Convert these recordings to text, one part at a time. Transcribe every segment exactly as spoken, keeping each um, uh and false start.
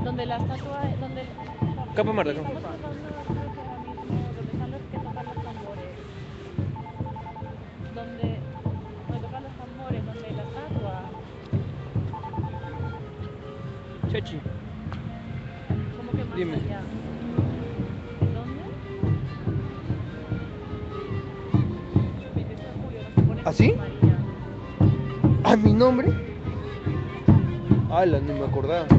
Donde la estatua, donde el- Campo Marte, ¿no? estamos tocando creo que ahora mismo, donde están los que tocan los tambores, donde, donde tocan los tambores, donde la estatua, Chechi, ¿cómo que más dime. allá? ¿En dónde? veintiocho de julio, no se pone ¿Así? Jesús María. ¿A mi nombre? Ala, ni me acordaba.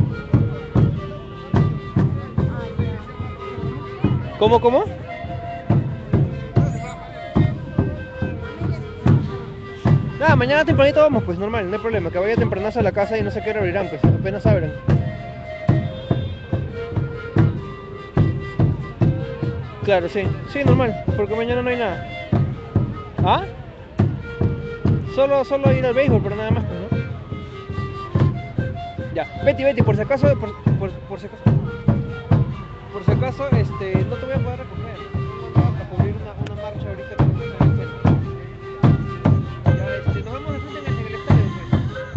Ah, ya. ¿Cómo, cómo? Nada, mañana tempranito vamos, pues normal, no hay problema. Que vaya tempranazo a la casa y no sé qué hora abrirán, pues apenas abren. Claro, sí, sí, normal, porque mañana no hay nada. ¿Ah? Solo, solo ir al béisbol, pero nada más, pues, ¿no? Ya, Betty, Betty, por si acaso, por, por, por si acaso, por si acaso, este, no te voy a poder recoger. No vamos a cubrir una, una marcha ahorita que vamos a hacer en el centro. Ya, este, nos vemos de frente en el, en el estadio, pues.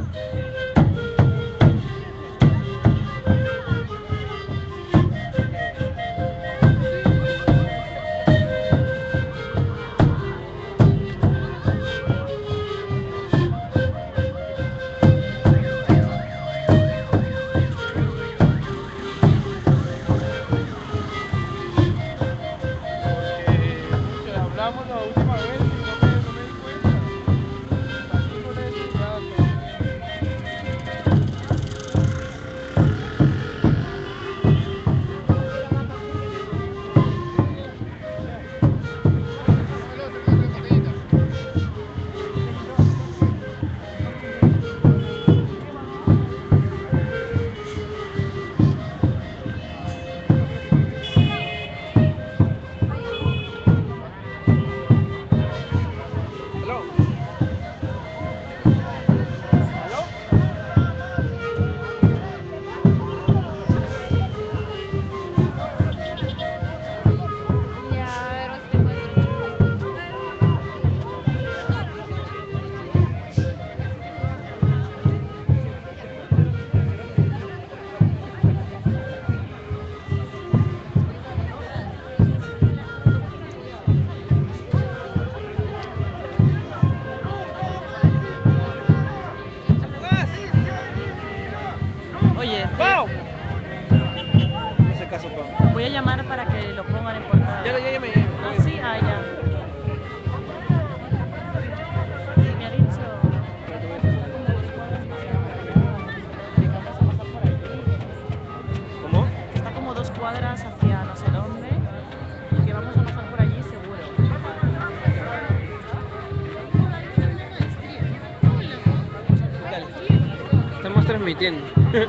Porque, pucha, hablamos la última vez y no me, no me di cuenta. Salí con eso y ya todo. No, el otro, el otro, en botellita. ¿Aló? ¿Aló? Ya, a ver si te encuentro. Oye, ¡Pau! te- No sé caso, Pau. voy a llamar para que lo pongan en portada. Ya, ya, ya me, ya, Ah, ya. sí, ah, ya. Sí, me ha dicho. Está como dos cuadras hacia que vamos a pasar por allí. ¿Cómo? Que está como dos cuadras hacia no sé dónde y que vamos a pasar por allí seguro. ¿Qué tal? Estamos transmitiendo.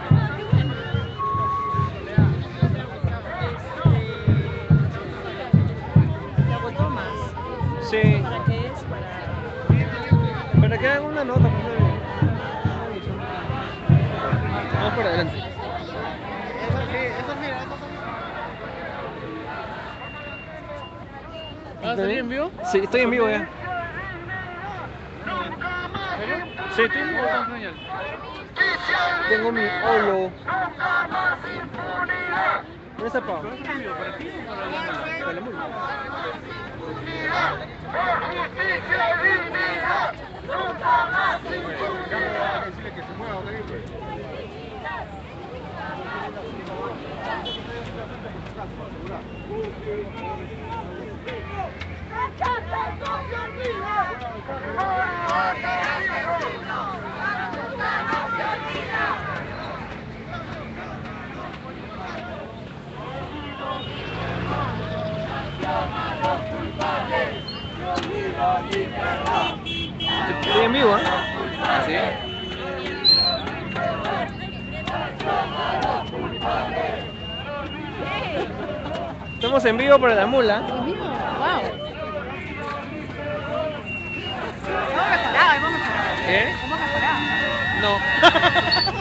Este, ¿te hago tomas? Sí. ¿Esto para qué es? Para... Para que hagan una nota, pues, no- vamos por adelante. Eso sí, eso mira, eso son. ¿Vas a salir en vivo? Sí, estoy en vivo ya. ¿En serio? Sí, estoy en vivo. ¿Cómo estás, señal? Tengo mi holo. ¿Dónde está Pau? ¿Pero vas a hacer en vivo para ti o para la mula? Para la mula. Decirle que se mueva, ¿ok? Pues. Estoy en vivo, ¿eh? ¿Así? Estamos en vivo para la mula. ¿En vivo? ¡Wow! Hemos mejorado, hemos mejorado. ¿Qué? Hemos mejorado. No.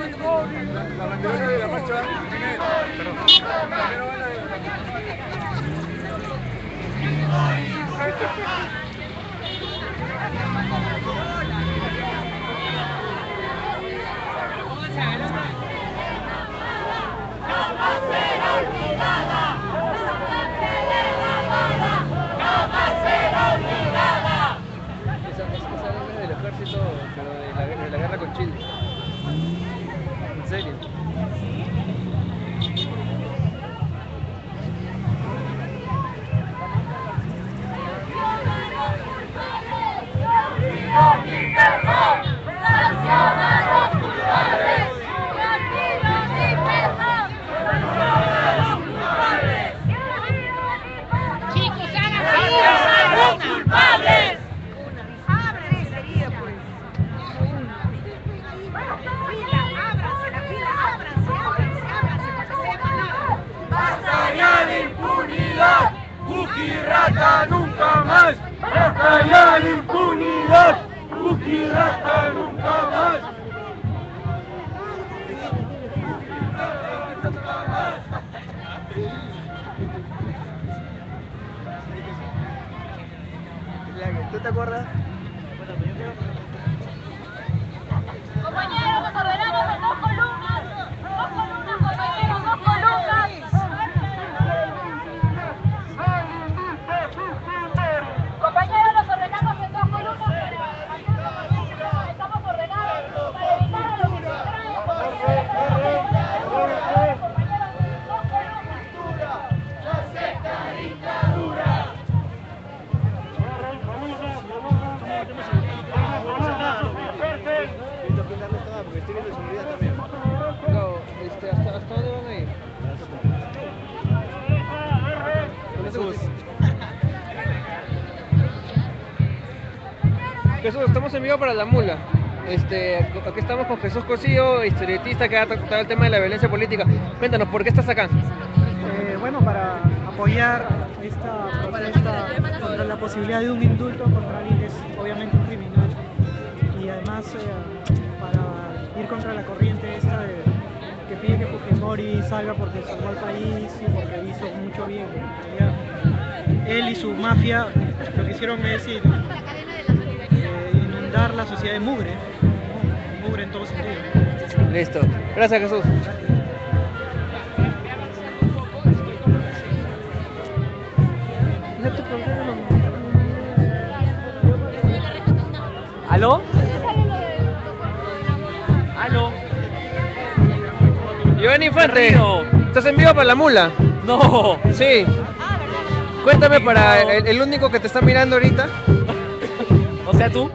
La bandera de la marcha. Perdón. La bandera de la Esa, esa, esa lengua es del ejército, pero de la, de la guerra con Chile. ¿En serio? Chicos, hagan los culpables. ¡Basta ya de impunidad! ¡Ukirata nunca más! ¡Basta ya de impunidad! ¡Ukirata nunca más! ¿Tú te acuerdas? Compañeros, nos ordenamos en dos columnas. Dos columnas, compañeros, dos columnas. Compañeros, nos ordenamos en dos columnas para... Estamos ordenados para evitar a los que se traen. Compañeros, dos columnas. Porque estoy viendo seguridad también. No, este, ¿hasta, ¿hasta dónde van a ir? Jesús. Jesús, estamos en vivo para La Mula. Este, aquí estamos con Jesús Cosío, historietista que ha tratado el tema de la violencia política. Cuéntanos, ¿por qué estás acá? Eh, bueno, para apoyar esta protesta contra la posibilidad de un indulto contra alguien que es obviamente un criminal y además eh, para ir contra la corriente esta de, que pide que Fujimori salga porque salvó al país y porque hizo mucho bien. En realidad, él y su mafia lo que hicieron es ir, eh, inundar la sociedad de mugre, ¿no? Mugre en todo sentido. Listo. Gracias, Jesús. ¿Aló? ¿Aló? Giovanni Infante, Río. ¿estás en vivo para La Mula? No. Sí. Cuéntame para el, el único que te está mirando ahorita. O sea, tú.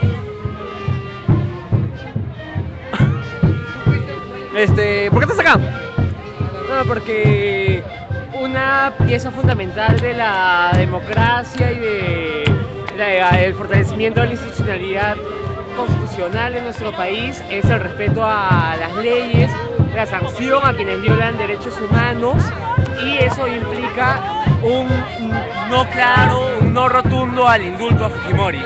Este, ¿por qué estás acá? No, porque una pieza fundamental de la democracia y de la- el fortalecimiento de la institucionalidad constitucional en nuestro país es el respeto a las leyes, la sanción a quienes violan derechos humanos, y eso implica un no claro, un no rotundo al indulto a Fujimori.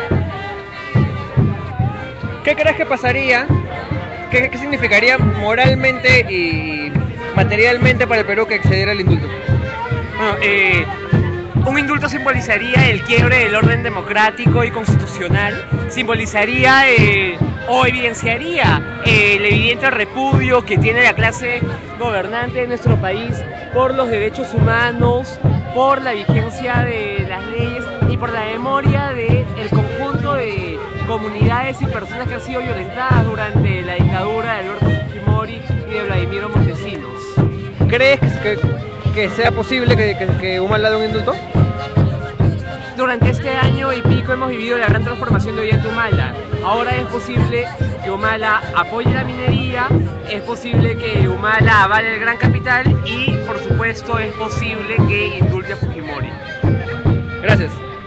¿Qué crees que pasaría? ¿Qué, qué significaría moralmente y materialmente para el Perú que accediera al indulto? Bueno, eh, un indulto simbolizaría el quiebre del orden democrático y constitucional, simbolizaría eh, o evidenciaría eh, el evidente repudio que tiene la clase gobernante de nuestro país por los derechos humanos, por la vigencia de las leyes y por la memoria del conjunto de comunidades y personas que han sido violentadas durante la dictadura de Alberto Fujimori y de Vladimiro Montesinos. ¿Crees que, que sea posible que, que, que Humala dé un indulto? Durante este año y pico hemos vivido la gran transformación de Ollanta Humala. Ahora es posible que Humala apoye la minería, es posible que Humala avale el gran capital y, por supuesto, es posible que indulte a Fujimori. Gracias.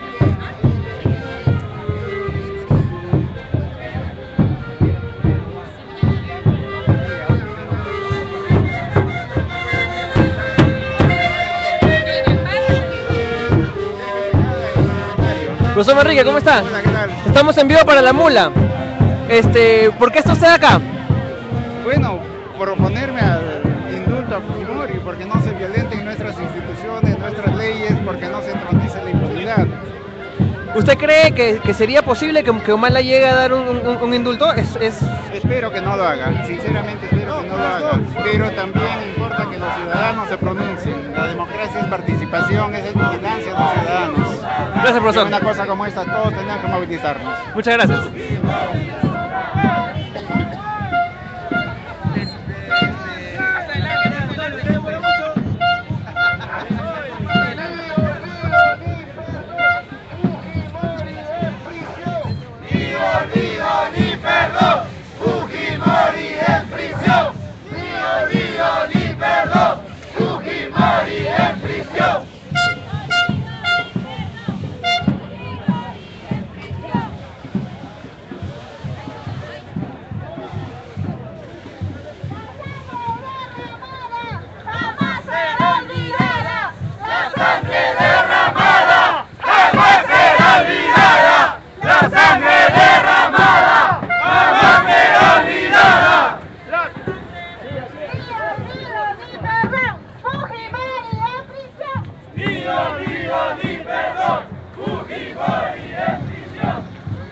Profesor Manrique, ¿cómo está? Hola, ¿qué tal? Estamos en vivo para La Mula. Este, ¿por qué está usted acá? Bueno, por oponerme al indulto a Fujimori, porque no se violenten nuestras instituciones, nuestras leyes, porque no se entronice la impunidad. ¿Usted cree que, que sería posible que, que Humala llegue a dar un, un- un indulto? Es, es- Espero que no lo haga, sinceramente espero que no lo haga, pero también importa que los ciudadanos se pronuncien. La democracia es participación, es vigilancia de los ciudadanos. Gracias, Y en profesor. una cosa como esta, todos tenemos que movilizarnos. Muchas gracias. ¡Jamás será olvidada! ¡La sangre derramada! ¡Jamás será olvidada! ¡La sangre derramada! ¡Jamás será olvidada! ¡Ni perdón! ¡Fujimori en prisión! ¡Ni olvido ni perdón! ¡Fujimori en prisión!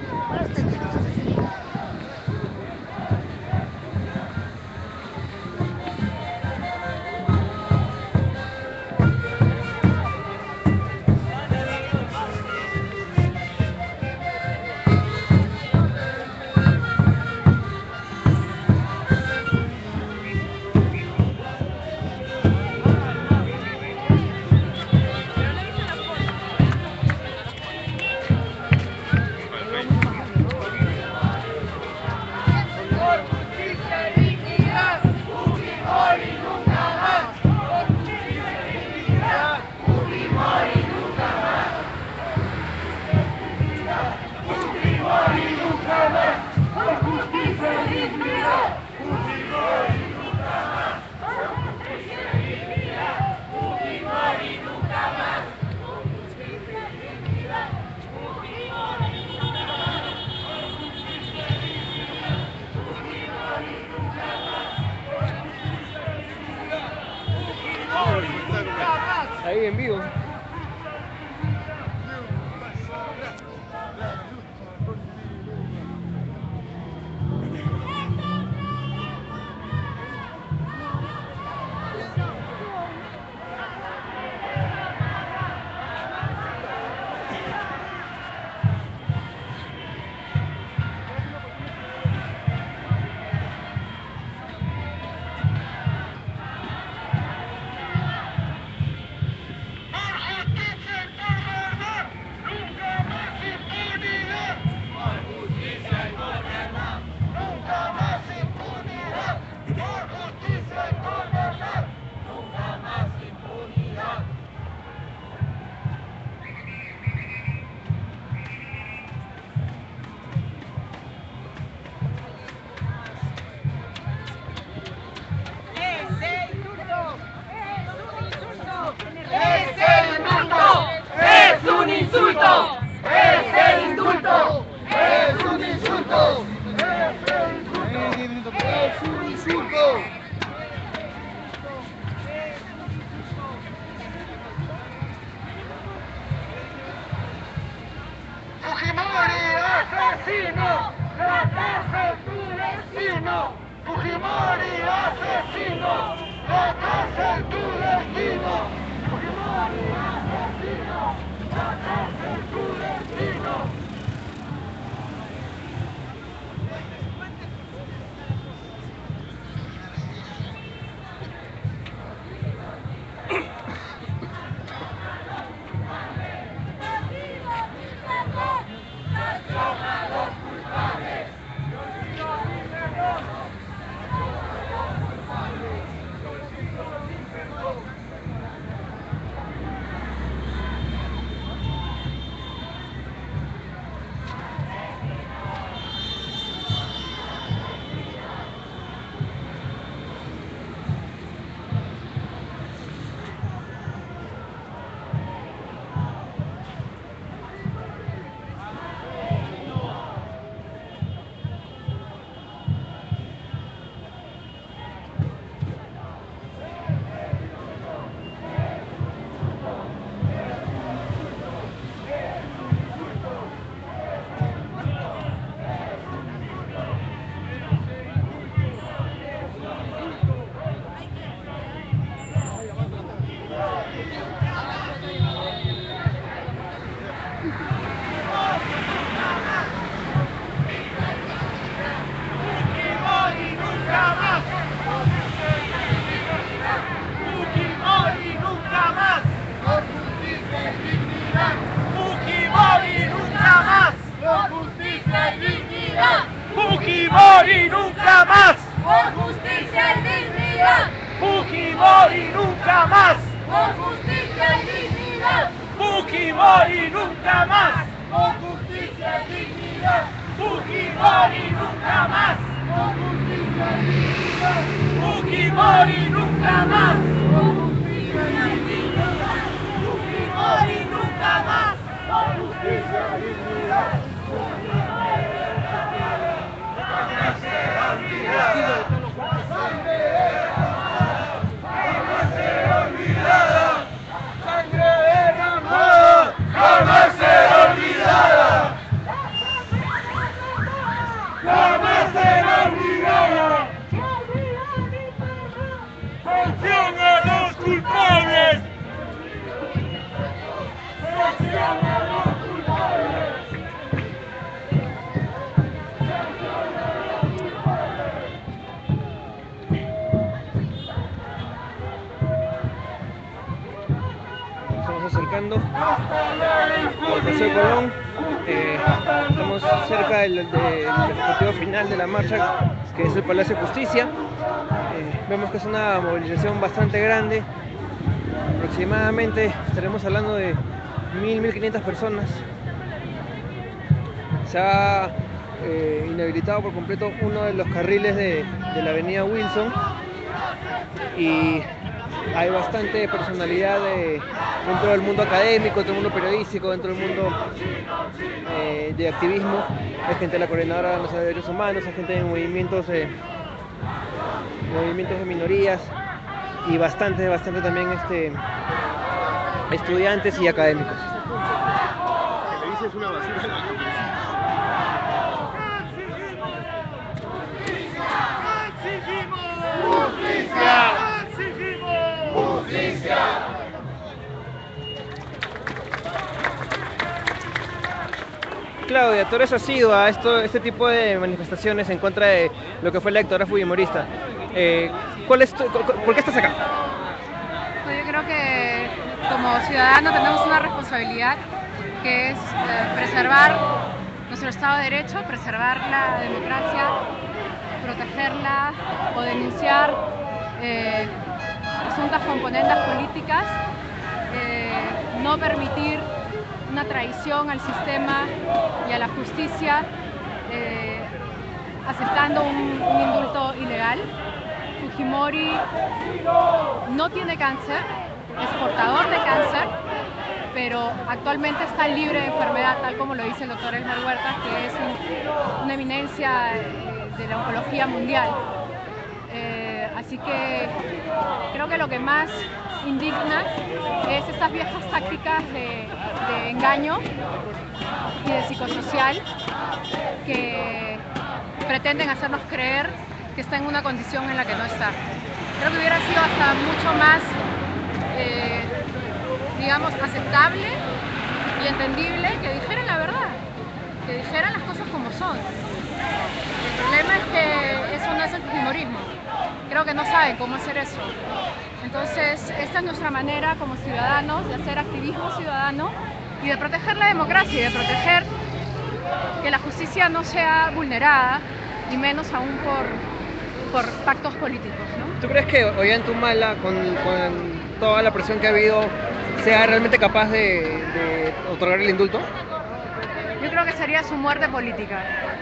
Ahí en vivo. ¡Es un insulto! ¡Es el indulto! ¡Es un insulto! ¡Es un insulto! ¡Fujimori asesino! ¡La cárcel tu destino! ¡Fujimori asesino! ¡La cárcel tu destino! ¡Fujimori asesino! ¡La cárcel tu destino! Fujimori nunca más. Con justicia y dignidad. Fujimori nunca más. Con justicia y dignidad. Fujimori nunca más. Con justicia y dignidad. Fujimori nunca más. Con justicia y dignidad. Jamás será olvidada. Jamás será olvidada. Sangre derramada. Jamás será olvidada. Jamás será olvidada. Sanción a los culpables. Sanción a los culpables. Estamos acercando al Paseo Colón. Eh, estamos cerca del, del, del objetivo final de la marcha, que es el Palacio de Justicia. Eh, vemos que es una movilización bastante grande. Aproximadamente estaremos hablando de mil, mil quinientas personas. Se ha eh, inhabilitado por completo uno de los carriles de, de la avenida Wilson y hay bastante personalidad de, dentro del mundo académico, dentro del mundo periodístico, dentro del mundo eh, de activismo. Hay gente de la Coordinadora Nacional de Derechos Humanos, hay gente de movimientos, eh, movimientos de minorías y bastante, bastante también este, estudiantes y académicos. Que le dices una basura a la Claudia, tú eres asidua a esto, este tipo de manifestaciones en contra de lo que fue la dictadura fujimorista. Eh, ¿cuál es tu, ¿Por qué estás acá? Pues yo creo que como ciudadanos tenemos una responsabilidad que es eh, preservar nuestro Estado de Derecho, preservar la democracia, protegerla o denunciar eh, presuntas componentes políticas, eh, no permitir una traición al sistema y a la justicia, eh, aceptando un, un indulto ilegal. Fujimori no tiene cáncer, es portador de cáncer, pero actualmente está libre de enfermedad, tal como lo dice el doctor Elmer Huertas, que es un, una eminencia eh, de la oncología mundial. Eh, así que creo que lo que más indigna es estas viejas tácticas de, de engaño y de psicosocial que pretenden hacernos creer que está en una condición en la que no está. Creo que hubiera sido hasta mucho más, eh, digamos, aceptable y entendible que dijeran la verdad, que dijeran las cosas como son. El problema es que eso no es el fujimorismo. Creo que no saben cómo hacer eso. Entonces, esta es nuestra manera como ciudadanos de hacer activismo ciudadano y de proteger la democracia y de proteger que la justicia no sea vulnerada, y menos aún por, por pactos políticos, ¿no? ¿Tú crees que Ollanta-Humala, con, con toda la presión que ha habido, sea realmente capaz de, de otorgar el indulto? Yo creo que sería su muerte política.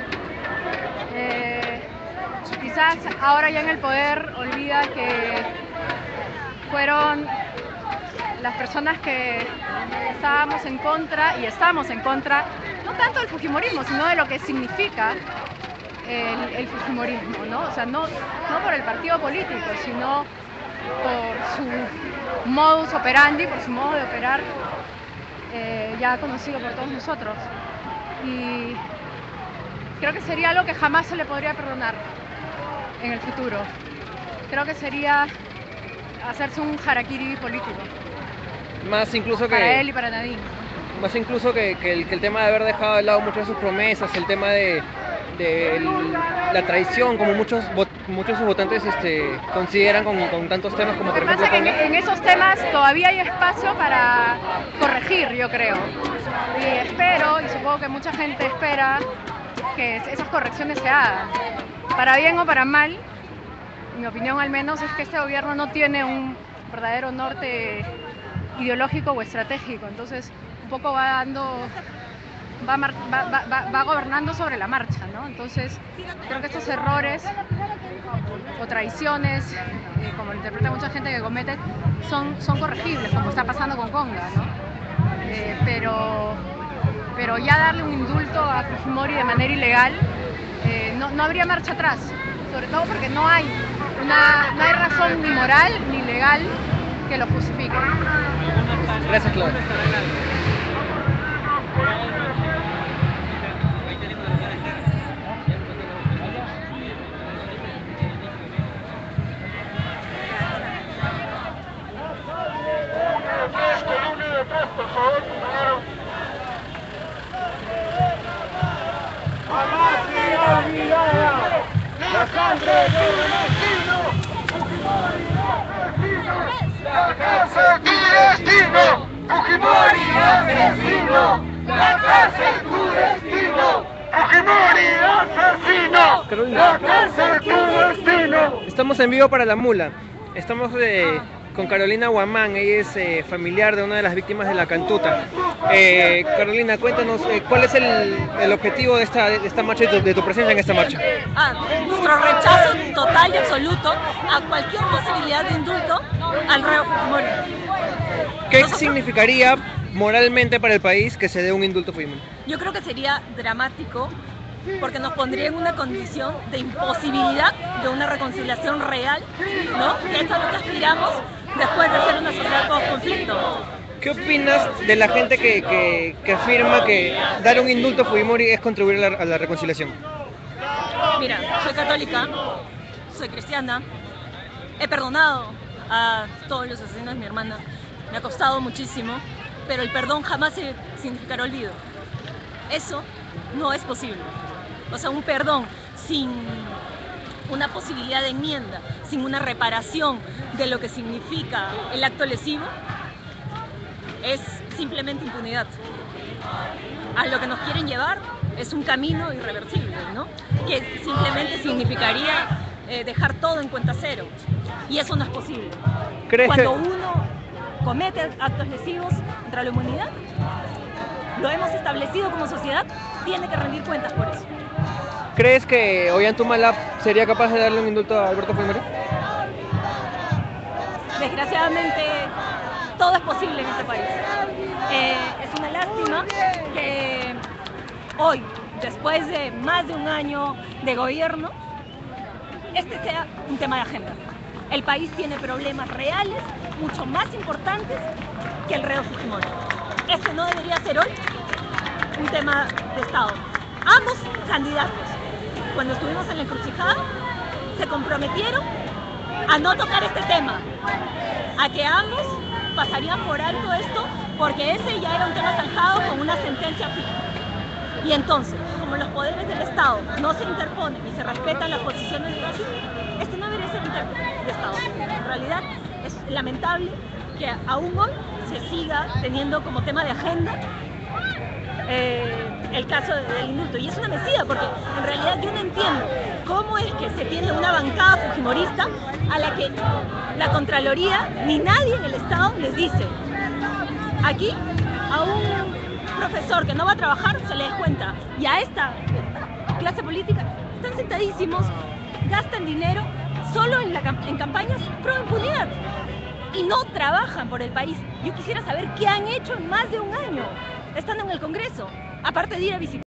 Eh, quizás ahora ya en el poder olvida que fueron las personas que estábamos en contra y estamos en contra, no tanto del fujimorismo, sino de lo que significa el, el fujimorismo, ¿no? O sea, no, no por el partido político, sino por su modus operandi, por su modo de operar, eh, ya conocido por todos nosotros. Y creo que sería algo que jamás se le podría perdonar en el futuro. Creo que sería hacerse un harakiri político. Más incluso que... Para él y para Nadine. Más incluso que, que, el, que el tema de haber dejado de lado muchas de sus promesas, el tema de, de el, la traición, como muchos muchos de sus votantes este, consideran con, con tantos temas como Lo que por ejemplo... pasa es que en, en esos temas todavía hay espacio para corregir, yo creo. Y espero, y supongo que mucha gente espera, que esas correcciones se hagan. Para bien o para mal, mi opinión al menos es que este gobierno no tiene un verdadero norte ideológico o estratégico. Entonces, poco va dando, va, mar, va, va, va gobernando sobre la marcha, ¿no? Entonces, creo que estos errores o traiciones, eh, como lo interpreta mucha gente que comete, son, son corregibles, como está pasando con Conga, ¿no? Eh, pero, pero ya darle un indulto a Fujimori de manera ilegal, eh, no, no habría marcha atrás, sobre todo porque no hay, una, no hay razón ni moral ni legal que lo justifique. Gracias, Claudia. Jamás será olvidada la sangre de un asesino. La cárcel tu destino. Fujimori asesino. La cárcel tu destino. Fujimori asesino. La cárcel tu destino. Estamos en vivo para La Mula. Estamos eh, con Carolina Guamán, ella es eh, familiar de una de las víctimas de la Cantuta. Eh, Carolina, cuéntanos, eh, ¿cuál es el, el objetivo de esta, de esta marcha y de tu, de tu presencia en esta marcha? Ah, nuestro rechazo total y absoluto a cualquier posibilidad de indulto al reo Fujimori. ¿Qué Nosotros, significaría moralmente para el país que se dé un indulto a Fujimori? Yo creo que sería dramático porque nos pondría en una condición de imposibilidad de una reconciliación real, ¿no? Que es a lo que aspiramos después de ser una sociedad con conflicto. ¿Qué opinas de la gente que, que, que afirma que dar un indulto a Fujimori es contribuir a la, a la reconciliación? Mira, soy católica, soy cristiana, he perdonado a todos los asesinos de mi hermana, me ha costado muchísimo, pero el perdón jamás significará olvido. Eso no es posible. O sea, un perdón sin una posibilidad de enmienda, sin una reparación de lo que significa el acto lesivo, es simplemente impunidad. A lo que nos quieren llevar es un camino irreversible, ¿no? Que simplemente significaría eh, dejar todo en cuenta cero. Y eso no es posible. ¿Crees Cuando que... uno comete actos lesivos contra la humanidad, lo hemos establecido como sociedad, tiene que rendir cuentas por eso. ¿Crees que Ollantaytamala sería capaz de darle un indulto a Alberto Fujimori? Desgraciadamente, todo es posible en este país. Eh, es una lástima que hoy, después de más de un año de gobierno, este sea un tema de agenda. El país tiene problemas reales, mucho más importantes que el reo Fujimori. Este no debería ser hoy un tema de Estado. Ambos candidatos, cuando estuvimos en la encrucijada, se comprometieron a no tocar este tema, a que ambos pasarían por alto esto, porque ese ya era un tema zanjado con una sentencia fija. Y entonces, como los poderes del Estado no se interponen y se respetan las posiciones de Brasil, este no debería ser un tema de Estado. En realidad, es lamentable que aún hoy se siga teniendo como tema de agenda eh, el caso del indulto. Y es una mesía, porque en realidad yo no entiendo cómo es que se tiene una bancada fujimorista a la que la Contraloría ni nadie en el Estado les dice: aquí a un profesor que no va a trabajar se le descuenta, y a esta clase política están sentadísimos, gastan dinero solo en, la, en campañas pro impunidad y no trabajan por el país. Yo quisiera saber qué han hecho en más de un año estando en el Congreso, aparte de ir a visitar.